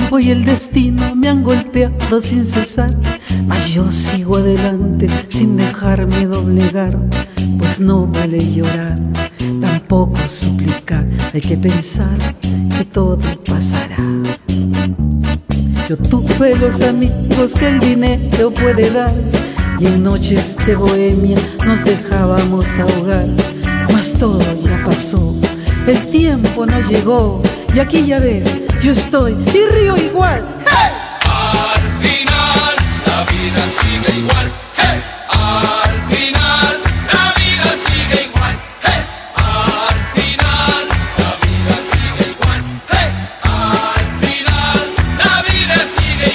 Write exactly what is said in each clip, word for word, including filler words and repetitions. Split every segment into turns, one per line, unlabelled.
tiempo y el destino me han golpeado sin cesar, mas yo sigo adelante sin dejarme doblegar, pues no vale llorar, tampoco suplicar, hay que pensar que todo pasará. Yo tuve los amigos que el dinero puede dar, y en noches de bohemia nos dejábamos ahogar, mas todo ya pasó, el tiempo no llegó, y aquí ya ves, yo estoy y río igual.
¡Hey! Al final la vida sigue igual. ¡Hey! Al final la vida sigue igual. ¡Hey! Al final la vida sigue igual. ¡Hey! Al final la vida sigue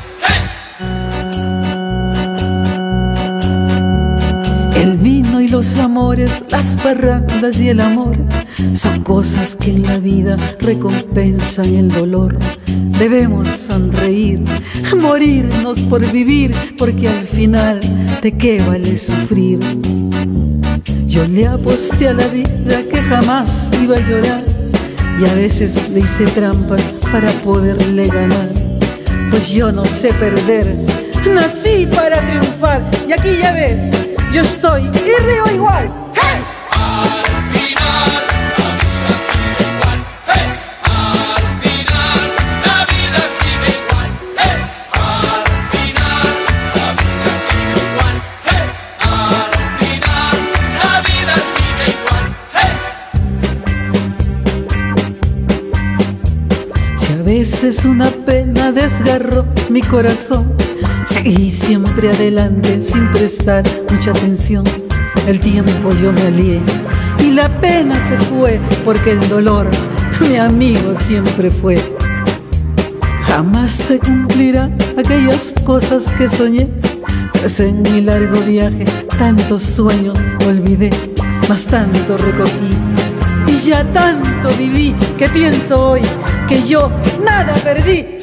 igual. ¡Hey!
El vino y los amores, las parrandas y el amor son cosas que en la vida recompensan el dolor. Debemos sonreír, morirnos por vivir, porque al final, ¿de qué vale sufrir? Yo le aposté a la vida que jamás iba a llorar, y a veces le hice trampas para poderle ganar, pues yo no sé perder, nací para triunfar, y aquí ya ves, yo estoy y río igual. ¡Hey!
Al final la vida sigue igual. ¡Hey! Al final la vida sigue igual. ¡Hey! Al final la vida sigue igual. ¡Hey! Al final la vida sigue igual. ¡Hey!
Si a veces una pena desgarró mi corazón, seguí siempre adelante sin prestar mucha atención. El tiempo yo me alié y la pena se fue, porque el dolor mi amigo siempre fue. Jamás se cumplirán aquellas cosas que soñé, pues en mi largo viaje tantos sueños olvidé, mas tanto recogí y ya tanto viví, que pienso hoy que yo nada perdí.